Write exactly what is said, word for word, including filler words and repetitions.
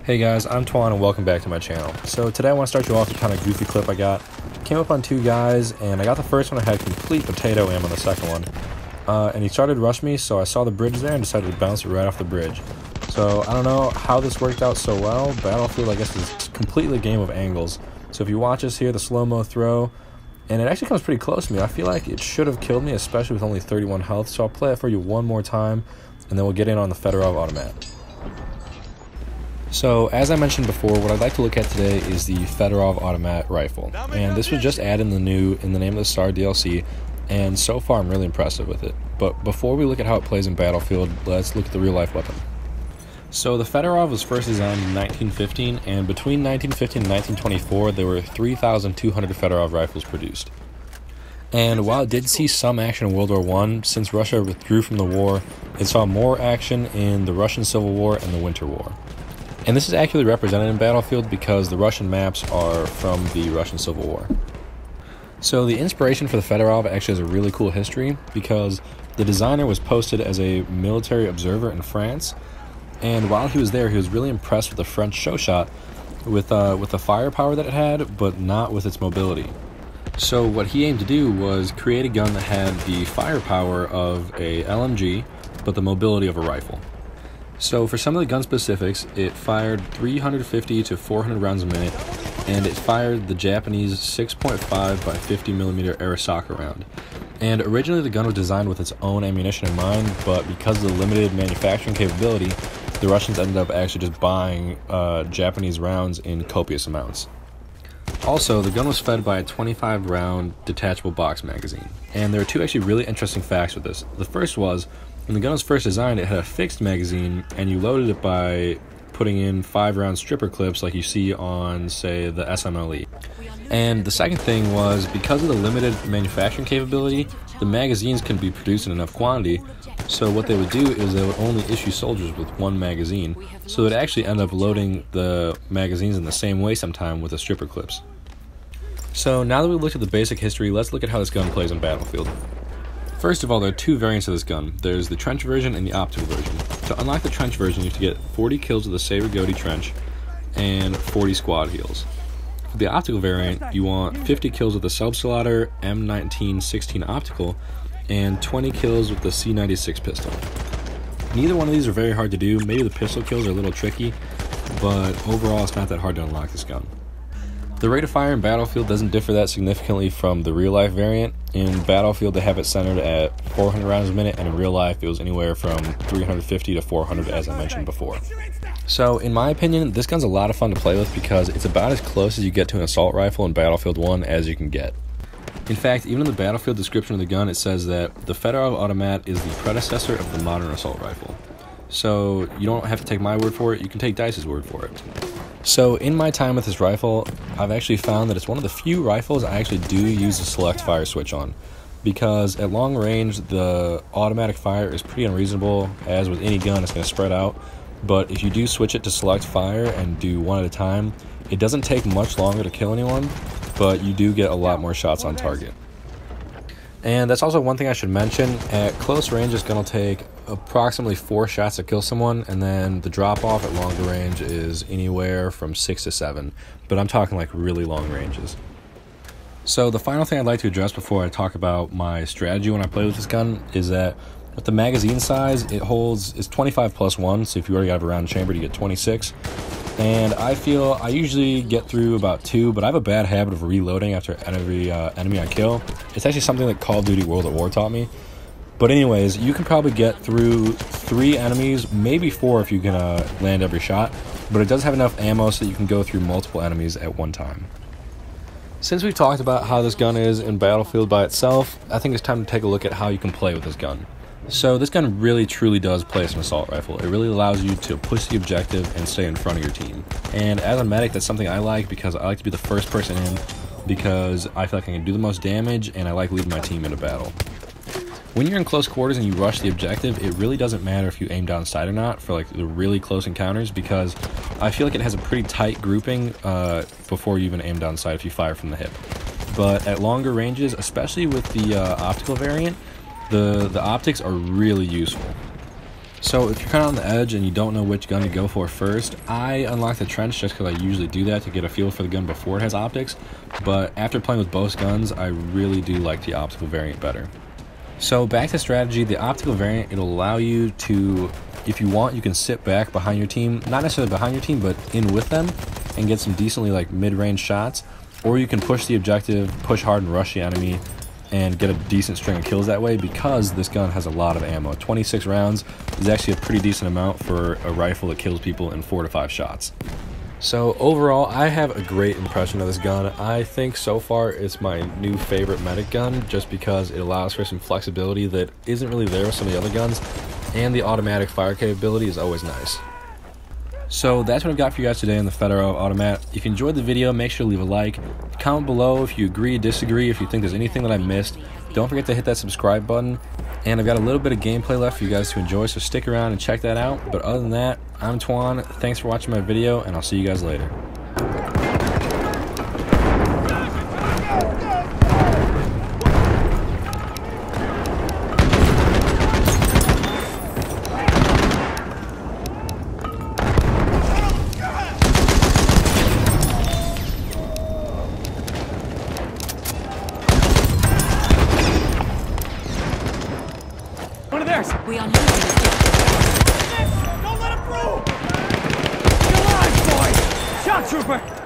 Hey guys, I'm Twan and welcome back to my channel. So today I want to start you off with a kind of goofy clip I got. Came up on two guys, and I got the first one, I had complete potato aim on the second one. Uh, and he started to rush me, so I saw the bridge there and decided to bounce it right off the bridge. So I don't know how this worked out so well. Battlefield, I guess, is completely a game of angles. So if you watch us here, the slow-mo throw, and it actually comes pretty close to me. I feel like it should have killed me, especially with only thirty-one health. So I'll play it for you one more time, and then we'll get in on the Fedorov Automat. So, as I mentioned before, what I'd like to look at today is the Fedorov Automat rifle. And this was just added in the new, in the Name of the Star D L C, and so far I'm really impressed with it. But before we look at how it plays in Battlefield, let's look at the real-life weapon. So, the Fedorov was first designed in nineteen fifteen, and between nineteen fifteen and nineteen twenty-four, there were three thousand two hundred Fedorov rifles produced. And while it did see some action in World War One, since Russia withdrew from the war, it saw more action in the Russian Civil War and the Winter War. And this is accurately represented in Battlefield because the Russian maps are from the Russian Civil War. So the inspiration for the Fedorov actually has a really cool history because the designer was posted as a military observer in France, and while he was there, he was really impressed with the French show shot, with, uh, with the firepower that it had, but not with its mobility. So what he aimed to do was create a gun that had the firepower of a L M G, but the mobility of a rifle. So for some of the gun specifics, it fired three hundred fifty to four hundred rounds a minute, and it fired the Japanese six point five by fifty millimeter Arisaka round. And originally the gun was designed with its own ammunition in mind, but because of the limited manufacturing capability, the Russians ended up actually just buying uh, Japanese rounds in copious amounts. Also, the gun was fed by a twenty-five round detachable box magazine. And there are two actually really interesting facts with this. The first was, when the gun was first designed, it had a fixed magazine, and you loaded it by putting in five round stripper clips like you see on, say, the S M L E. And the second thing was, because of the limited manufacturing capability, the magazines couldn't be produced in enough quantity, so what they would do is they would only issue soldiers with one magazine, so they'd actually end up loading the magazines in the same way sometime with the stripper clips. So now that we've looked at the basic history, let's look at how this gun plays on Battlefield. First of all, there are two variants of this gun. There's the trench version and the optical version. To unlock the trench version, you have to get forty kills with the Saber Goatee trench and forty squad heals. For the optical variant, you want fifty kills with the Subsoldater M nineteen sixteen optical and twenty kills with the C ninety-six pistol. Neither one of these are very hard to do. Maybe the pistol kills are a little tricky, but overall it's not that hard to unlock this gun. The rate of fire in Battlefield doesn't differ that significantly from the real-life variant. In Battlefield, they have it centered at four hundred rounds a minute, and in real life, it was anywhere from three hundred fifty to four hundred, as I mentioned before. So, in my opinion, this gun's a lot of fun to play with because it's about as close as you get to an assault rifle in Battlefield one as you can get. In fact, even in the Battlefield description of the gun, it says that the Fedorov Automat is the predecessor of the modern assault rifle. So, you don't have to take my word for it, you can take Dice's word for it. So, in my time with this rifle, I've actually found that it's one of the few rifles I actually do use a select fire switch on. Because at long range, the automatic fire is pretty unreasonable. As with any gun, it's going to spread out. But if you do switch it to select fire and do one at a time, it doesn't take much longer to kill anyone, but you do get a lot more shots on target. And that's also one thing I should mention. At close range, it's going to take approximately four shots to kill someone, and then the drop-off at longer range is anywhere from six to seven. But I'm talking like really long ranges. So the final thing I'd like to address before I talk about my strategy when I play with this gun is that with the magazine size, it holds, it's twenty-five plus one, so if you already have a round chamber, you get twenty-six. And I feel I usually get through about two, but I have a bad habit of reloading after every uh, enemy I kill. It's actually something that Call of Duty World at War taught me. But anyways, you can probably get through three enemies, maybe four if you can uh, land every shot, but it does have enough ammo so that you can go through multiple enemies at one time. Since we've talked about how this gun is in Battlefield by itself, I think it's time to take a look at how you can play with this gun. So this gun really truly does play as an assault rifle. It really allows you to push the objective and stay in front of your team. And as a medic, that's something I like because I like to be the first person in because I feel like I can do the most damage and I like leading my team into battle. When you're in close quarters and you rush the objective, it really doesn't matter if you aim down sight or not for like the really close encounters because I feel like it has a pretty tight grouping uh, before you even aim down sight if you fire from the hip. But at longer ranges, especially with the uh, optical variant, The, the optics are really useful. So if you're kind of on the edge and you don't know which gun to go for first, I unlock the trench just because I usually do that to get a feel for the gun before it has optics, but after playing with both guns, I really do like the optical variant better. So back to strategy, the optical variant, it'll allow you to, if you want, you can sit back behind your team, not necessarily behind your team, but in with them, and get some decently like mid-range shots, or you can push the objective, push hard and rush the enemy, and get a decent string of kills that way because this gun has a lot of ammo. twenty-six rounds is actually a pretty decent amount for a rifle that kills people in four to five shots. So overall, I have a great impression of this gun. I think so far it's my new favorite medic gun just because it allows for some flexibility that isn't really there with some of the other guns, and the automatic fire capability is always nice. So that's what I've got for you guys today on the Fedorov Automat. If you enjoyed the video, make sure to leave a like. Comment below if you agree, disagree, if you think there's anything that I missed. Don't forget to hit that subscribe button. And I've got a little bit of gameplay left for you guys to enjoy, so stick around and check that out. But other than that, I'm Twan. Thanks for watching my video, and I'll see you guys later. One of theirs! We on Don't let him through! You're alive, boy! Shock trooper!